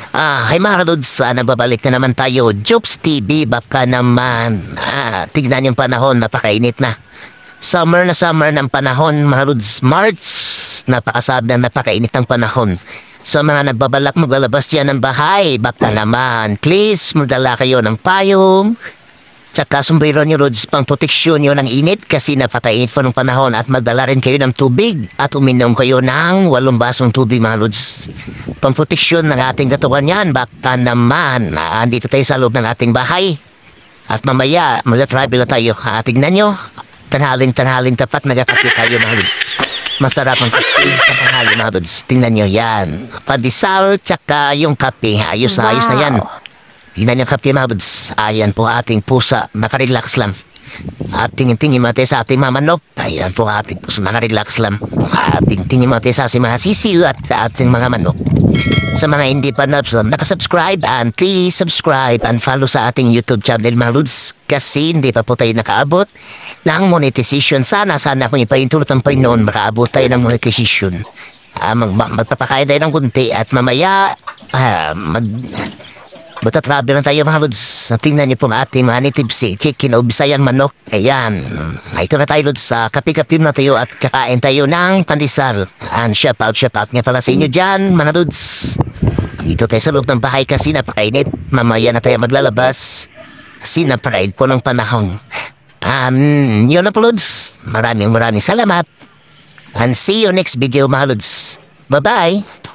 Hi mga kadudes, nababalik na naman tayo. Jobs TV, baka naman. Tignan yung panahon, napakainit na. Summer na summer ng panahon, mga kadudes. March, napakasab na napakainit ng panahon. So mga nagbabalak maglalabas dyan ng bahay, baka naman. Please, magdala kayo ng payong. Tsaka sombrero nyo, Rods, pang proteksyon nyo ng init kasi napakainit po ng panahon at magdala rin kayo ng tubig at uminom kayo ng 8 basong tubig, mga Rods. Pang proteksyon ng ating katawan yan, baka naman andito tayo sa loob ng ating bahay at mamaya mag-travel na tayo. Tignan nyo, tanhaling tapat nagkakape tayo, mga Rods. Masarap ang kape sa tanghali, mga Rods. Tingnan nyo yan, pandesal tsaka yung kape, ayos na yan. Tingnan yung kape, mga Rods. Ayan po ating pusa, nakarelax lang. At tingin-tingin mati sa ating mga manok. Ayan po ating pusa, nakarelax lang. At tingin mati sa ating mga sisiw at sa ating mga manok. Sa mga hindi pa nakasubscribe, and please subscribe and follow sa ating YouTube channel, mga Rods. Kasi hindi pa po tayo nakaabot ng monetization. Sana kung ipaintulot ang Panginoon, makaabot tayo ng monetization. Magpapakain tayo ng kunti at mamaya Basta travel na tayo, mga Lods. Tingnan niyo po ang ating mga native chicken o Bisayan manok. Ayan. Ito na tayo, Lods. Kape-kape na tayo at kakain tayo ng pandesal. And shout out nga pala sa inyo dyan, mga Lods. Dito tayo sa loob ng bahay kasi napakainit. Mamaya na tayo maglalabas kasi napakainit po ng panahon. Yun na po, Lods. Maraming salamat. And see you next video, mga Lods. Bye-bye.